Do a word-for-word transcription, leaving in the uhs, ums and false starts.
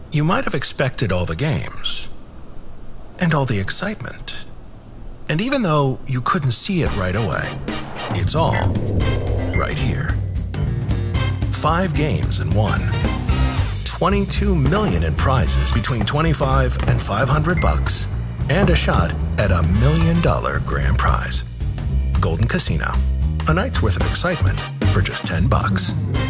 You might have expected all the games, and all the excitement. And even though you couldn't see it right away, it's all right here. Five games in one. twenty-two million in prizes between twenty-five and five hundred bucks, and a shot at a million dollar grand prize. Golden Casino. A night's worth of excitement for just ten bucks.